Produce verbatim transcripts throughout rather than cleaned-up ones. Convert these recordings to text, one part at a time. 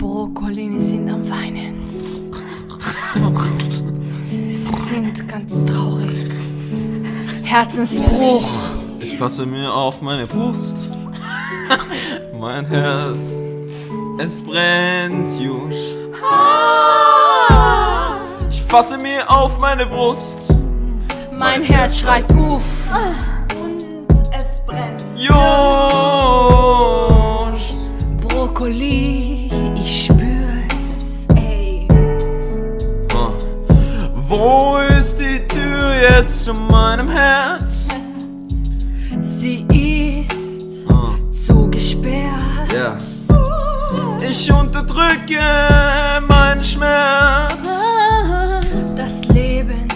Brokkoli sind am Weinen. Sie sind ganz traurig. Herzensbruch. Ich fasse mir auf meine Brust. Mein Herz, es brennt, Jusch. Ich fasse mir auf meine Brust. Mein Herz schreit uff. Und es brennt. Jusch. Brokkoli, ich spür's, ey. Ah. Wo ist die Tür jetzt zu meinem Herz? Sie ist Ah. zugesperrt. Yeah. Ich unterdrücke meinen Schmerz. Das Leben,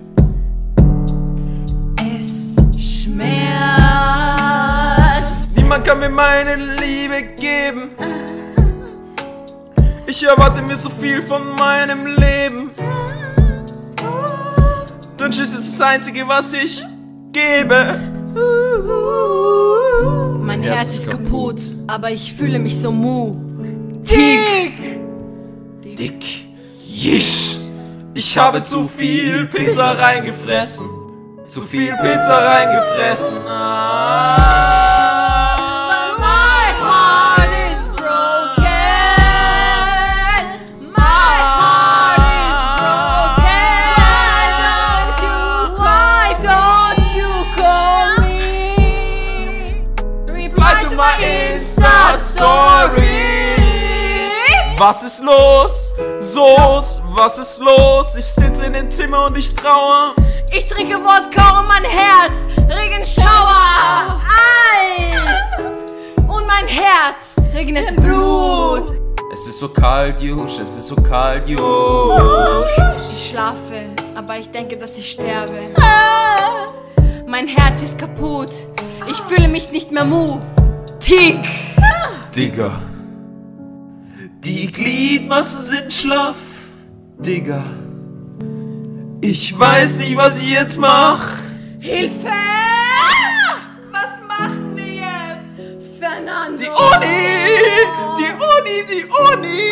es schmerzt. Niemand kann mir meine Liebe geben. Ich erwarte mir so viel von meinem Leben. Dünnschiss ist das Einzige, was ich gebe. Mein Herz ist kaputt, aber ich fühle mich so mu. Dick! Dick. Jisch. Ich habe zu viel Pizza reingefressen. Zu viel Pizza reingefressen. Ah. My heart is broken. My heart is broken. Why don't you, why don't you call me? Reply to my Insta-Story. Was ist los? Soos, was ist los? Ich sitze in dem Zimmer und ich trauere. Ich trinke Wodka und mein Herz Regenschauer. Ei! Und mein Herz regnet Blut. Es ist so kalt, Jusch, es ist so kalt, Jusch. Ich schlafe, aber ich denke, dass ich sterbe. Mein Herz ist kaputt. Ich fühle mich nicht mehr mu. Tick! Digga. Die Gliedmaßen sind schlaff, Digga. Ich weiß nicht, was ich jetzt mach. Hilfe! Was machen wir jetzt? Fernando! Die Uni! Die Uni, die Uni!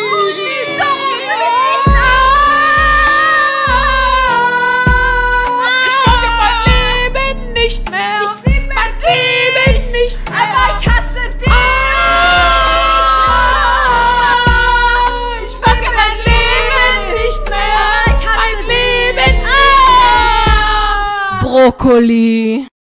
Ich mag mein Leben nicht mehr. Ich liebe mein Leben nicht mehr. Aber ich hasse dich! Ich mag mein Leben nicht mehr. Aber ich hasse dich! Brokkoli.